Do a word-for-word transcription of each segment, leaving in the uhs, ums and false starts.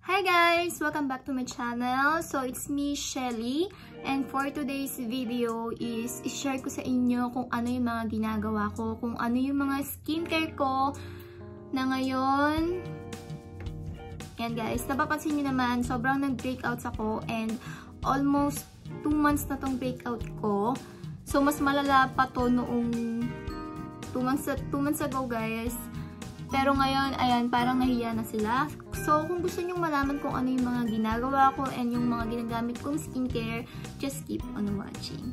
Hi guys! Welcome back to my channel. So, it's me, Shelly. And for today's video is i-share ko sa inyo kung ano yung mga ginagawa ko, kung ano yung mga skincare ko na ngayon. Yan guys, napapansin nyo naman, sobrang nag-breakouts ako and almost two months na tong breakout ko. So, mas malala pa to noong two months, two months ago guys. Pero ngayon, ayan, parang nahiya na sila. So, kung gusto nyo malaman kung ano yung mga ginagawa ko and yung mga ginagamit kong skincare, just keep on watching.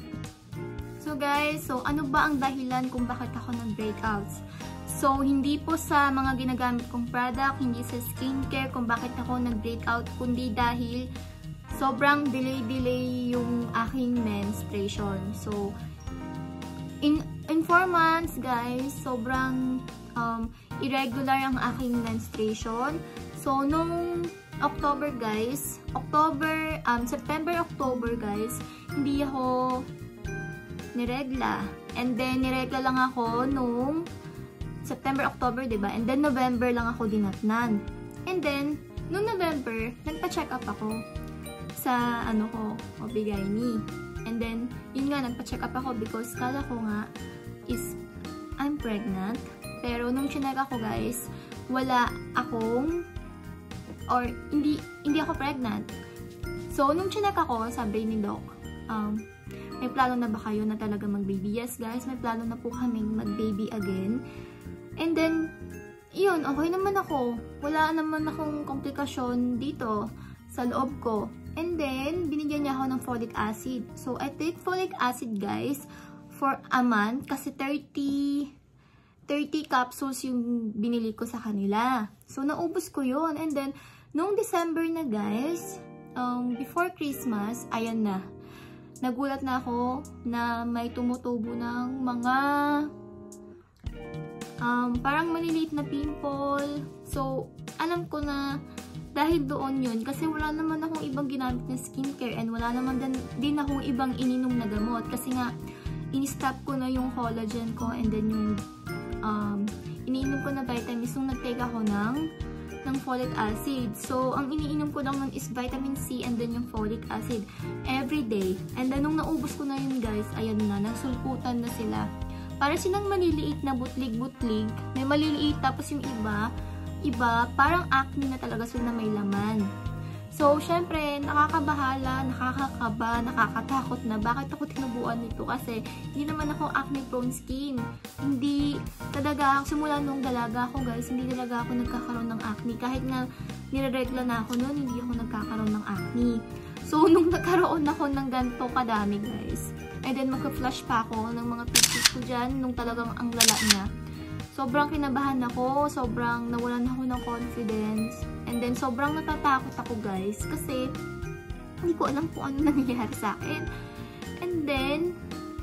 So guys, so ano ba ang dahilan kung bakit ako nag-breakouts? So, hindi po sa mga ginagamit kong product, hindi sa skincare kung bakit ako nag-breakout, kundi dahil sobrang delay-delay yung aking menstruation. So, in, in four months guys, sobrang Um, irregular ang aking menstruation. So, nung October guys, October, um, September, October guys, hindi ako niregla. And then, niregla lang ako nung September, October, diba? And then, November lang ako dinatnan. And then, nung November, nagpa-check up ako sa, ano ko, O B G Y N. And then, yun nga, nagpa-check up ako because kala ko nga is I'm pregnant. Pero nung chinek ako guys, wala akong, or hindi, hindi ako pregnant. So, nung chinek ako, sabi ni Doc, um, may plano na ba kayo na talaga mag-baby? Yes guys, may plano na po kaming mag-baby again. And then, yun, okay naman ako. Wala naman akong komplikasyon dito sa loob ko. And then, binigyan niya ako ng folic acid. So, I take folic acid guys for a month kasi thirty capsules yung binili ko sa kanila. So, naubos ko yun. And then, nung December na guys, um, before Christmas, ayan na. Nagulat na ako na may tumutubo ng mga um, parang maliliit na pimple. So, alam ko na dahil doon yun, kasi wala naman akong ibang ginamit na skincare and wala naman din, din akong ibang ininom na gamot. Kasi nga, in-stop ko na yung collagen ko and then yung Um, iniinom ko na vitamins nung nag-take ako ng, ng folic acid. So, ang iniinom ko lang nun is vitamin C and then yung folic acid every day. And then, nung naubos ko na yun guys, ayan na, nagsulputan na sila. Para silang maliliit na butlig-butlig. May maliliit, tapos yung iba, iba, parang acne na talaga sila na may laman. So, syempre, nakakabahala, nakakakaba, nakakatakot na. Bakit ako tinubuan nito? Kasi, hindi naman ako acne-prone skin. Hindi talaga, simula nung dalaga ako guys, hindi talaga ako nagkakaroon ng acne. Kahit na nireregla na ako noon, hindi ako nagkakaroon ng acne. So, nung nagkaroon ako ng ganito kadami guys, and then magka-flash pa ako ng mga pictures ko dyan, nung talagang ang lala niya. Sobrang kinabahan ako, sobrang nawalan ako ng confidence, and then sobrang natatakot ako guys, kasi hindi ko alam kung ano nangyayari sa akin. And then,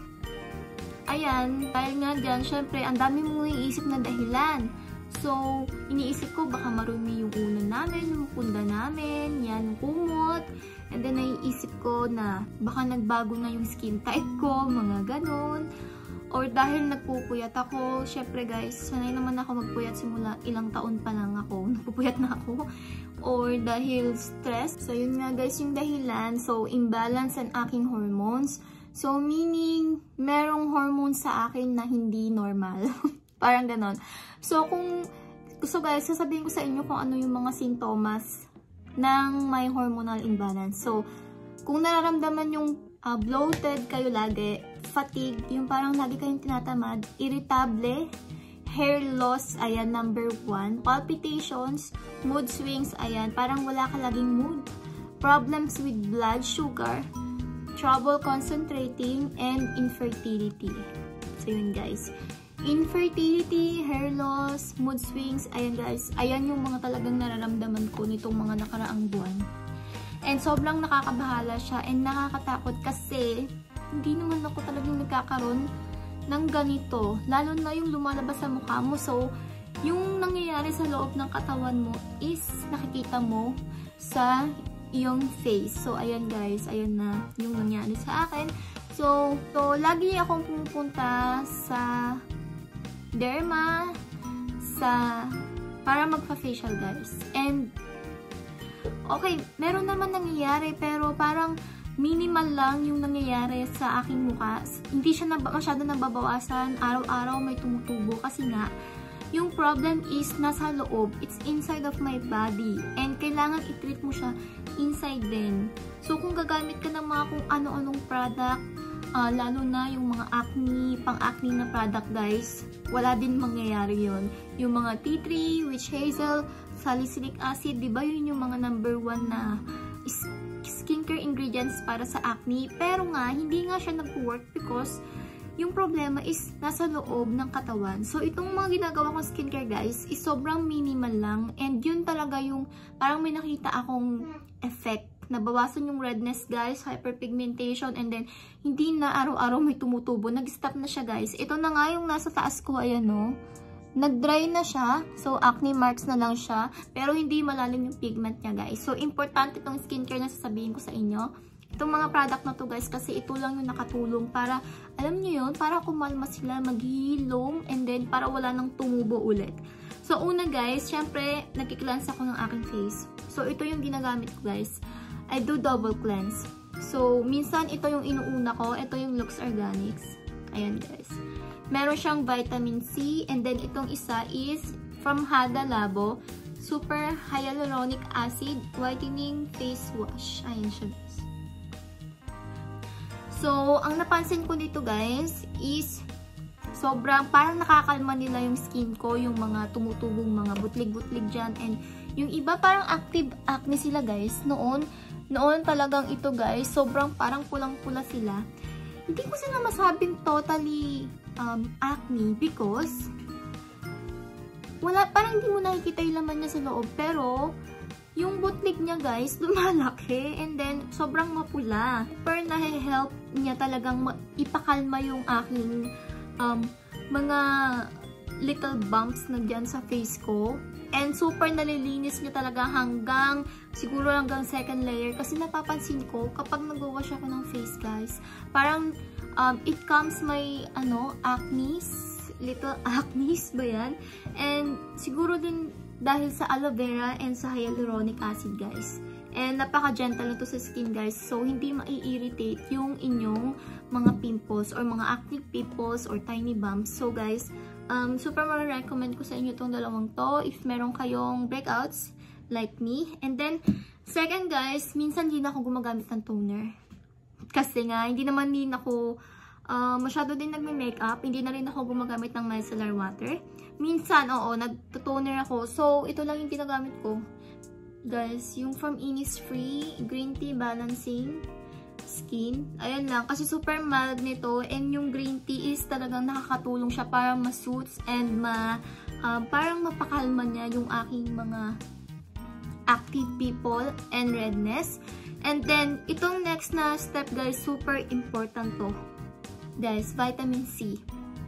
ayan, dahil nga dyan, syempre, ang dami mong iisip na dahilan. So, iniisip ko, baka marumi yung ulo namin, yung punda namin, yan, yung kumot. And then, naiisip ko na baka nagbago na yung skin type ko, mga ganon. Or dahil nagpupuyat ako, syempre guys, sanay naman ako magpuyat simula ilang taon pa lang ako, nagpupuyat na ako. Or dahil stress. So, yun nga guys yung dahilan. So, imbalance ang aking hormones. So, meaning, merong hormones sa akin na hindi normal. Parang ganon. So, kung gusto guys, sasabihin ko sa inyo kung ano yung mga sintomas ng may hormonal imbalance. So, kung nararamdaman yung uh, bloated kayo lagi, fatigue, yung parang lagi kayong tinatamad, irritable, hair loss, ayan, number one, palpitations, mood swings, ayan, parang wala ka laging mood, problems with blood sugar, trouble concentrating, and infertility. So, yun guys. Infertility, hair loss, mood swings, ayan guys, ayan yung mga talagang nararamdaman ko nitong mga nakaraang buwan. And sobrang nakakabahala siya and nakakatakot kasi hindi naman ako talagang nagkakaroon ng ganito. Lalo na yung lumalabas sa mukha mo. So, yung nangyayari sa loob ng katawan mo is nakikita mo sa iyong face. So, ayan guys. Ayan na yung nangyari sa akin. So, so lagi akong pumupunta sa derma, sa para magpa-facial guys. And okay, meron naman nangyayari, pero parang minimal lang yung nangyayari sa aking mukha. Hindi siya na, masyado nababawasan. Araw-araw may tumutubo kasi nga, yung problem is nasa loob. It's inside of my body. And kailangan i-treat mo siya inside din. So, kung gagamit ka ng mga kung ano-anong product, uh, lalo na yung mga acne, pang-acne na product guys, wala din mangyayari yon. Yung mga tea tree, witch hazel, salicylic acid, di ba yun yung mga number one na skincare ingredients para sa acne. Pero nga, hindi nga siya nag-work because yung problema is nasa loob ng katawan. So, itong mga ginagawa kong skincare guys is sobrang minimal lang. And yun talaga yung parang may nakita akong effect. Nabawasan yung redness guys, hyperpigmentation, and then hindi na araw-araw may tumutubo. Nag-stop na siya guys. Ito na nga yung nasa taas ko, ayan no. Nag-dry na siya. So, acne marks na lang siya. Pero hindi malalim yung pigment niya guys. So, importante itong skincare na sasabihin ko sa inyo. Itong mga product na to guys, kasi ito lang yung nakatulong para, alam nyo yun, para kumalma sila, maghihilom, and then para wala nang tumubo ulit. So, una guys, syempre, nagki-cleanse ako ng aking face. So, ito yung ginagamit ko guys. I do double cleanse. So, minsan ito yung inuuna ko. Ito yung Lux Organics. Ayan guys. Meron siyang vitamin C, and then itong isa is from Hada Labo, Super Hyaluronic Acid Whitening Face Wash. Ayan siya guys. So, ang napansin ko dito guys is sobrang parang nakakalma nila yung skin ko, yung mga tumutubong mga butlig-butlig dyan, and yung iba parang active acne sila guys. Noon, noon talagang ito guys, sobrang parang pulang-pula sila. Hindi ko sila masabing totally um, acne because wala, parang hindi mo nakikita yung laman niya sa loob. Pero, yung butlig niya guys, lumalaki. And then, sobrang mapula. Pero nahe-help niya talagang ipakalma yung aking um, mga little bumps na dyan sa face ko. And super nalilinis niya talaga hanggang, siguro hanggang second layer. Kasi napapansin ko, kapag nag-wash ako ng face guys, parang um, it calms my, ano, acne, little acne ba yan? And siguro din dahil sa aloe vera and sa hyaluronic acid guys. And napaka-gentle na to sa skin guys. So, hindi mai-irritate yung inyong mga pimples or mga acne pimples or tiny bumps. So guys, Um, super ma-recommend ko sa inyo itong dalawang to if meron kayong breakouts like me. And then, second guys, minsan din ako gumagamit ng toner. Kasi nga, hindi naman din ako uh, masyado din nagme-makeup. Hindi na rin ako gumagamit ng micellar water. Minsan, oo, nag-toner ako. So, ito lang yung ginagamit ko. Guys, yung from Innisfree Green Tea Balancing Skin. Ayan lang. Kasi super mild nito. And yung green tea is talagang nakakatulong siya para ma-suits and ma, uh, parang mapakalma niya yung aking mga active people and redness. And then, itong next na step guys, super important to. Guys, vitamin C.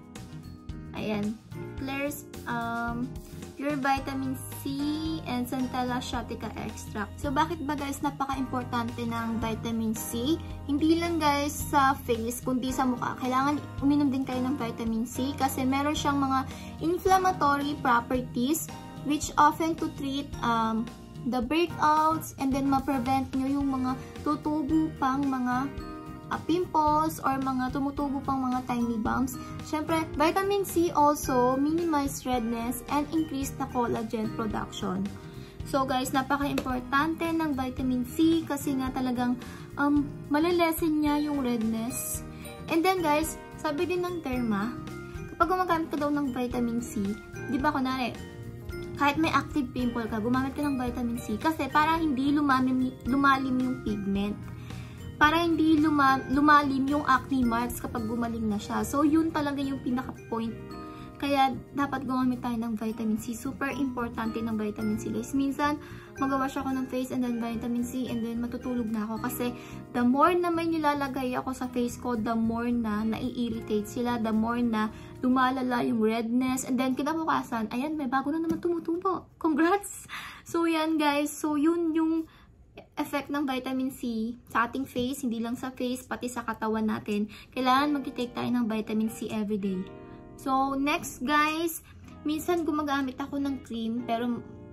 Ayan. Claire's, um, Pure Vitamin C and Centella Shotica Extract. So, bakit ba guys napaka-importante ng vitamin C? Hindi lang guys sa face, kundi sa mukha. Kailangan uminom din kayo ng vitamin C kasi meron siyang mga inflammatory properties which often to treat um, the breakouts and then ma-prevent nyo yung mga tutubo pang mga Uh, pimples or mga tumutubo pang mga tiny bumps. Syempre, vitamin C also minimize redness and increase the collagen production. So guys, napaka-importante ng vitamin C kasi nga talagang um, malalesen niya yung redness. And then guys, sabi din ng Derma, kapag gumagamit ka daw ng vitamin C, di ba kunwari, kahit may active pimple ka, gumamit ka ng vitamin C kasi para hindi lumalim, lumalim yung pigment. Para hindi luma, lumalim yung acne marks kapag gumaling na siya. So, yun talaga yung pinaka-point. Kaya, dapat gumamit tayo ng vitamin C. Super importante ng vitamin C, guys. Minsan, mag-wash ako ng face and then vitamin C and then matutulog na ako. Kasi, the more na may nilalagay ako sa face ko, the more na nai-irritate sila. The more na lumalala yung redness. And then, kinabukasan, ayan, may bago na naman tumutubo. Congrats! So, yan, guys. So, yun yung effect ng vitamin C sa ating face, hindi lang sa face, pati sa katawan natin. Kailangan mag-take tayo ng vitamin C everyday. So, next guys, minsan gumagamit ako ng cream, pero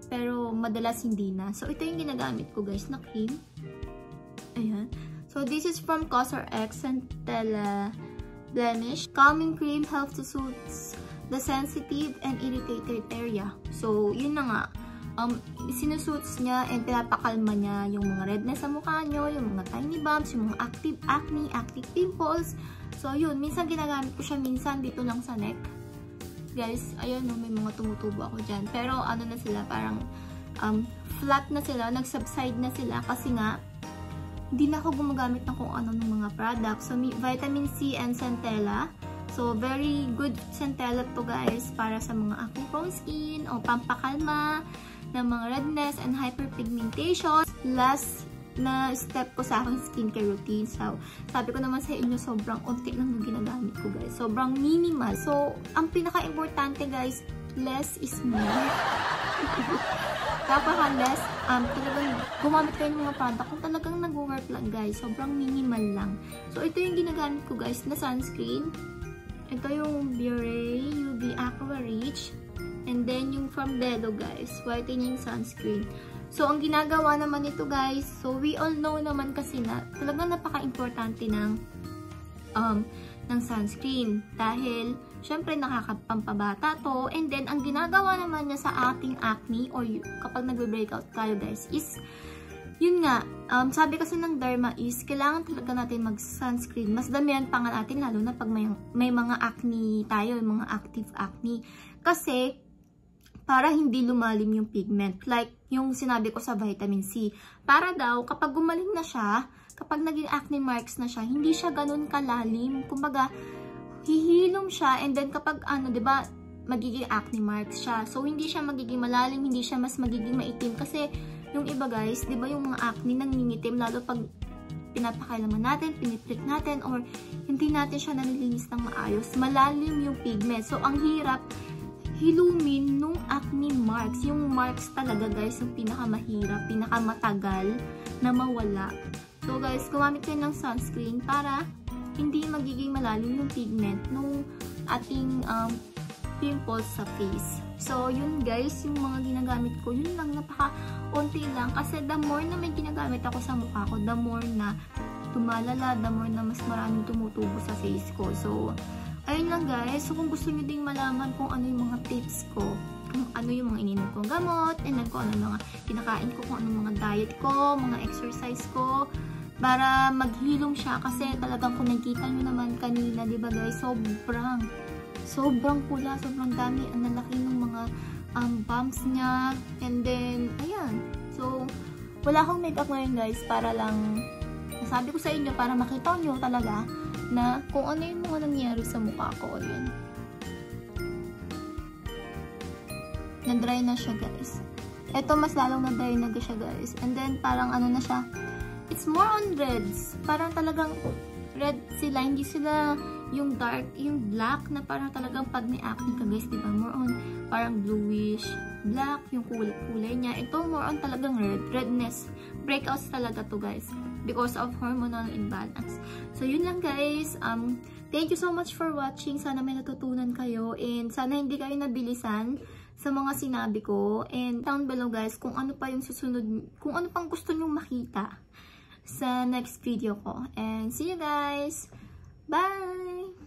pero madalas hindi na. So, ito yung ginagamit ko guys na cream. Ayan. So, this is from CosRX Centella Blemish. Calming cream helps to soothe the sensitive and irritated area. So, yun na nga. Um, sinusuits niya and pinapakalma niya yung mga redness sa mukha nyo, yung mga tiny bumps, yung mga active acne, active pimples. So, yun. Minsan ginagamit ko siya minsan dito lang sa neck. Guys, ayun, no, may mga tumutubo ako dyan. Pero, ano na sila, parang um, flat na sila, nag-subside na sila kasi nga, hindi na ako gumagamit ng kung ano ng mga products. So, vitamin C and Centella. So, very good Centella to guys para sa mga acne-prone skin o pampakalma ng mga redness and hyperpigmentation. Last na step ko sa aking skincare routine. So, sabi ko naman sa inyo, sobrang unti lang yung ginagamit ko guys. Sobrang minimal. So, ang pinaka-importante guys, less is more. Napaka-less, um, talagang gumamit kayo ng mga product kung talagang nag-work lang guys. Sobrang minimal lang. So, ito yung ginagamit ko guys na sunscreen. Ito yung Biore U V Aqua Rich. And then, yung from Belo guys, whitening sunscreen. So, ang ginagawa naman nito guys, so we all know naman kasi na talagang napaka-importante ng um, ng sunscreen. Dahil, syempre, nakakapampabata to. And then, ang ginagawa naman niya sa ating acne or kapag nagbe-breakout tayo guys is, yun nga, um, sabi kasi ng derma is, kailangan talaga natin mag-sunscreen. Mas damihan pa nga natin, lalo na pag may, may mga acne tayo, mga active acne. Kasi, para hindi lumalim yung pigment. Like, yung sinabi ko sa vitamin C. Para daw, kapag gumaling na siya, kapag naging acne marks na siya, hindi siya ganun kalalim. Kumbaga, hihilom siya, and then kapag, ano, diba, magiging acne marks siya. So, hindi siya magiging malalim, hindi siya mas magiging maitim. Kasi, yung iba guys, diba yung mga acne nangingitim, lalo pag pinapakailaman natin, piniplik natin, or hindi natin siya nalilinis ng maayos, malalim yung pigment. So, ang hirap hilumin nung acne marks. Yung marks talaga guys, yung pinakamahirap, pinakamatagal na mawala. So guys, gumamit kayo ng sunscreen para hindi magiging malalim yung pigment nung ating um, pimples sa face. So yun guys, yung mga ginagamit ko, yun lang, napaka-unti lang. Kasi the more na may ginagamit ako sa mukha ko, the more na tumalala, the more na mas maraming tumutubo sa face ko. So, ayun lang guys. So, kung gusto nyo ding malaman kung ano yung mga tips ko, kung ano yung mga ininom kong gamot, and then kung ano mga kinakain ko, kung ano mga diet ko, mga exercise ko, para maghilom siya. Kasi talagang kung nakita nyo naman kanina, diba guys, sobrang, sobrang pula, sobrang dami, ang lalaki ng mga um, bumps niya. And then, ayan. So, wala akong makeup ngayon guys, para lang, nasabi ko sa inyo, para makita nyo talaga na kung ano yung mga nangyari sa mukha ko. Yun. Na-dry na siya guys. Ito mas lalong na-dry na siya guys. And then parang ano na siya. It's more on reds. Parang talagang red sila. Hindi sila yung dark, yung black na parang talagang pag may acne ka guys, diba? More on parang bluish, black, yung kulay-kulay niya. Ito more on talagang red. Redness. Breakouts talaga to guys. Because of hormonal imbalance. So, yun lang guys. Um, thank you so much for watching. Sana may natutunan kayo. And sana hindi kayo nabilisan sa mga sinabi ko. And down below guys, kung ano pa yung susunod, kung ano pang gusto nyong makita sa next video ko. And see you guys! Bye!